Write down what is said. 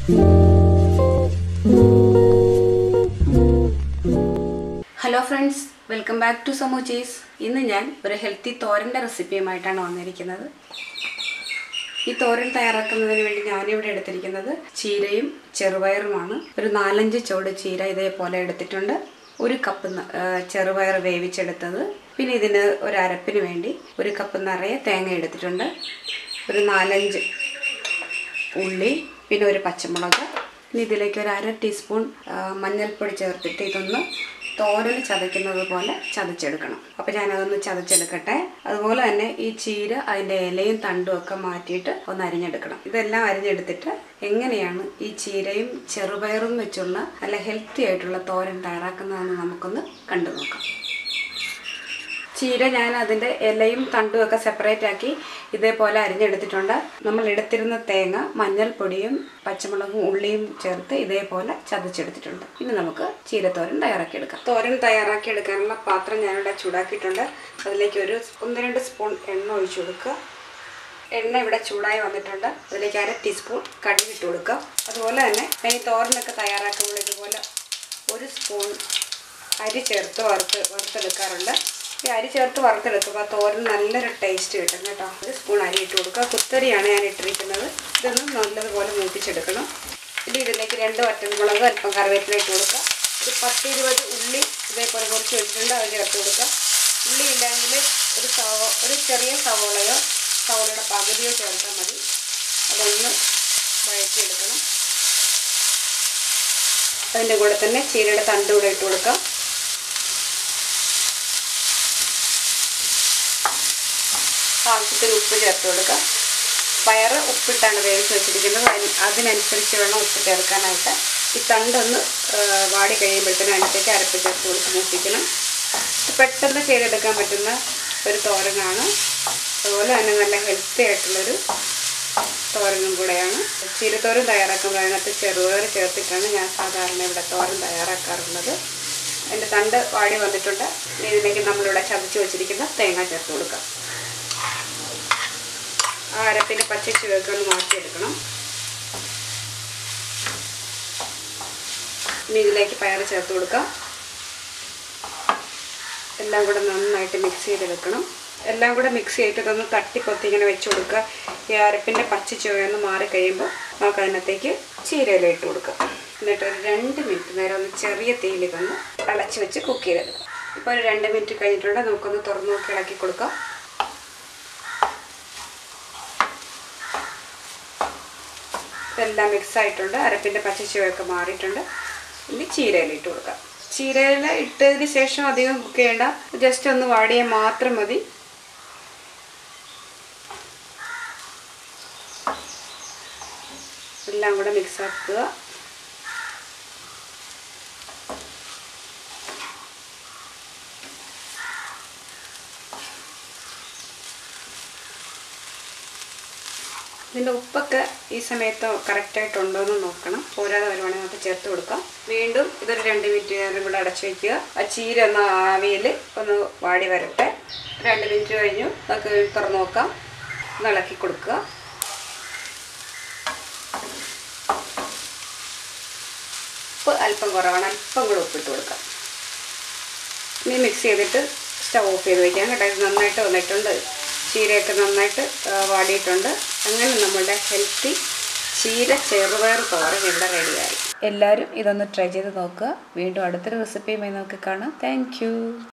Hello friends, welcome back to Samochis. ഇന്ന് ഞാൻ ഒരു ഹെൽത്തി തോരന്റെ റെസിപ്പിയുമായിട്ടാണ് വന്നിരിക്കുന്നത്. ഈ തോരൻ തയ്യാറാക്കുന്നതിന് വേണ്ടി ഞാൻ ഇവിടെ എടുത്തിരിക്കുന്നത് ചീരയും ചെറുപയറുമാണ്. ഒരു 4-5 ചോട് ചീര ഇതേപോലെ എടുത്തിട്ടുണ്ട്. ഒരു കപ്പ് ചെറുപയർ വേവിച്ചെടുത്തത്. പിന്നെ ഇതിന് ഒരു അരപ്പിന് വേണ്ടി ഒരു കപ്പ് നിറയെ തേങ്ങ എടുത്തിട്ടുണ്ട്. ഒരു 4-5 ഉള്ളി, പിന്നെ ഒരു പച്ചമുളക്. ഇനി ഇതിലേക്ക് ഒരു 1/2 ടീസ്പൂൺ മഞ്ഞൾപ്പൊടി ചേർത്തിട്ട് ഇതൊന്ന് തോരൻ ചതയ്ക്കുന്നത് പോലെ ചതച്ചെടുക്കണം. അപ്പോൾ ഞാനതൊന്ന് ചതച്ചെടുക്കട്ടെ. അതുപോലെ തന്നെ ഈ ചീര അതിൻ്റെ ഇലയും തണ്ടും ഒക്കെ മാറ്റിയിട്ട് ഒന്ന് അരിഞ്ഞെടുക്കണം. ഇതെല്ലാം അരിഞ്ഞെടുത്തിട്ട് എങ്ങനെയാണ് ഈ ചീരയും ചെറുപയറും വെച്ചുള്ള നല്ല ഹെൽത്തി ആയിട്ടുള്ള തോരൻ തയ്യാറാക്കുന്നതെന്ന് നമുക്കൊന്ന് കണ്ടു നോക്കാം. ചീര ഞാൻ അതിൻ്റെ ഇലയും തണ്ടും ഒക്കെ സെപ്പറേറ്റ് ആക്കി ഇതേപോലെ അരിഞ്ഞെടുത്തിട്ടുണ്ട്. നമ്മൾ എടുത്തിരുന്ന തേങ്ങ മഞ്ഞൾപ്പൊടിയും പച്ചമുളകും ഉള്ളിയും ചേർത്ത് ഇതേപോലെ ചതച്ചെടുത്തിട്ടുണ്ട്. ഇനി നമുക്ക് ചീരത്തോരൻ തയ്യാറാക്കിയെടുക്കാം. തോരൻ തയ്യാറാക്കിയെടുക്കാനുള്ള പാത്രം ഞാനിവിടെ ചൂടാക്കിയിട്ടുണ്ട്. അതിലേക്ക് ഒരു 1-2 സ്പൂൺ എണ്ണ ഒഴിച്ചു കൊടുക്കുക. എണ്ണ ഇവിടെ ചൂടായി വന്നിട്ടുണ്ട്. അതിലേക്ക് 1/2 ടീസ്പൂൺ കടുക് ഇട്ട് കൊടുക്കുക. അതുപോലെ തന്നെ ഈ തോരനൊക്കെ തയ്യാറാക്കുമ്പോൾ ഇതുപോലെ 1 സ്പൂൺ അരി ചേർത്ത് വറുത്തെടുക്കാറുണ്ട്. ഈ അരി ചേർത്ത് വറുത്തെടുക്കുക തോരൻ നല്ലൊരു ടേസ്റ്റ് കിട്ടും കേട്ടോ. 1 സ്പൂൺ അരി ഇട്ട് കൊടുക്കുക. കുത്തരിയാണ് ഞാൻ ഇട്ടിരിക്കുന്നത്. ഇതൊന്നും നല്ലതുപോലെ മൂപ്പിച്ചെടുക്കണം. ഇനി ഇതിലേക്ക് 2 വറ്റൽമുളക്, അല്പം കറിവേപ്പില ഇട്ട് കൊടുക്കുക. ഒരു 10-20 ഉള്ളി ഇതേപോലെ കുറച്ച് വെച്ചിട്ടുണ്ട്, അത് ചേർത്ത് കൊടുക്കുക. ഉള്ളി ഇല്ലെങ്കിൽ ഒരു ചെറിയ സവോളയുടെ പകുതിയോ ചേർത്താൽ മതി. അതൊന്ന് വഴറ്റിയെടുക്കണം. അതിൻ്റെ കൂടെ തന്നെ ചീരയുടെ തണ്ട് കൂടെ ഇട്ട് കൊടുക്കാം. ആവശ്യത്തിന് ഉപ്പ് ചേർത്ത് കൊടുക്കുക. പയറ് ഉപ്പിട്ടാണ് വേവിച്ച് വെച്ചിരിക്കുന്നത്. അതിനനുസരിച്ച് വേണം ഉപ്പ് ചേർക്കാനായിട്ട്. ഈ തണ്ടൊന്ന് വാടി കഴിയുമ്പോഴത്തേനും അതിനകത്തേക്ക് അരപ്പ് ചേർത്ത് കൊടുത്ത് മൂപ്പിക്കണം. പെട്ടെന്ന് ചെയ്തെടുക്കാൻ പറ്റുന്ന ഒരു തോരനാണ്. അതുപോലെ തന്നെ നല്ല ഹെൽത്തി ആയിട്ടുള്ളൊരു തോരനും കൂടെയാണ്. ചീരത്തോരൻ തയ്യാറാക്കുമ്പോൾ അതിനകത്ത് ചെറുപയർ ചേർത്തിട്ടാണ് ഞാൻ സാധാരണ ഇവിടെ തോരൻ തയ്യാറാക്കാറുള്ളത്. അതിൻ്റെ തണ്ട് വാടി വന്നിട്ടുണ്ട്. ഇതിലേക്ക് നമ്മളിവിടെ ചതച്ച് വെച്ചിരിക്കുന്ന തേങ്ങ ചേർത്ത് കൊടുക്കാം. ആ അരപ്പിൻ്റെ പച്ചച്ചുവയൊക്കെ ഒന്ന് മാറ്റിയെടുക്കണം. ഇനി ഇതിലേക്ക് പയർ ചേർത്ത് കൊടുക്കാം. എല്ലാം കൂടെ നന്നായിട്ട് മിക്സ് ചെയ്തെടുക്കണം. എല്ലാം കൂടെ മിക്സ് ചെയ്തിട്ട് ഇതൊന്ന് തട്ടിപ്പൊത്തി ഇങ്ങനെ വെച്ച് കൊടുക്കുക. ഈ അരപ്പിൻ്റെ പച്ചച്ചുവയൊന്ന് മാറിക്കഴിയുമ്പോൾ നമുക്ക് അതിനകത്തേക്ക് ചീരയില ഇട്ട് കൊടുക്കുക. എന്നിട്ട് ഒരു 2 മിനിറ്റ് നേരം ഒന്ന് ചെറിയ തീയിൽ ഇതൊന്ന് അടച്ച് വെച്ച് കുക്ക് ചെയ്തെടുക്കുക. ഇപ്പോൾ ഒരു 2 മിനിറ്റ് കഴിഞ്ഞിട്ടുണ്ട്. നമുക്കൊന്ന് തുറന്ന് നോക്കി ഇളക്കി കൊടുക്കാം. ഇതെല്ലാം മിക്സ് ആയിട്ടുണ്ട്. അരപ്പിൻ്റെ പച്ചച്ചുവയൊക്കെ മാറിയിട്ടുണ്ട്. ഇനി ചീരയില ഇട്ട് കൊടുക്കാം. ചീരയില ഇട്ടതിന് ശേഷം അധികം കുക്ക് ചെയ്യേണ്ട, ജസ്റ്റ് ഒന്ന് വാടിയാൽ മാത്രം മതി. എല്ലാം കൂടെ മിക്സ് ആക്കുക. ഇതിൻ്റെ ഉപ്പൊക്കെ ഈ സമയത്ത് കറക്റ്റായിട്ടുണ്ടോ എന്ന് നോക്കണം. പോരാതെ വരുവാണെങ്കിൽ നമുക്ക് ചേർത്ത് കൊടുക്കാം. വീണ്ടും ഇതൊരു 2 മിനിറ്റ് നേരം കൂടെ അടച്ചു വയ്ക്കുക. ആ ചീര ഒന്ന് ആവിയിൽ ഒന്ന് വാടി വരട്ടെ. 2 മിനിറ്റ് കഴിഞ്ഞു. നമുക്ക് തുറന്ന് നോക്കാം. ഒന്ന് ഇളക്കി കൊടുക്കുക. ഉപ്പ് അല്പം കുറവാണ്. അല്പം കൂടെ ഉപ്പിട്ട് കൊടുക്കാം. ഇനി മിക്സ് ചെയ്തിട്ട് സ്റ്റവ് ഓഫ് ചെയ്ത് വയ്ക്കാം കേട്ടോ. ഇത് നന്നായിട്ട് വന്നിട്ടുണ്ട്. ചീരയൊക്കെ നന്നായിട്ട് വാടിയിട്ടുണ്ട്. അങ്ങനെ നമ്മളുടെ ഹെൽത്തി ചീര ചെറുപയർ തോരൻ ഇവിടെ റെഡിയായി. എല്ലാവരും ഇതൊന്ന് ട്രൈ ചെയ്ത് നോക്കുക. വീണ്ടും അടുത്തൊരു റെസിപ്പിയുമായി നമുക്ക് കാണാം. Thank U.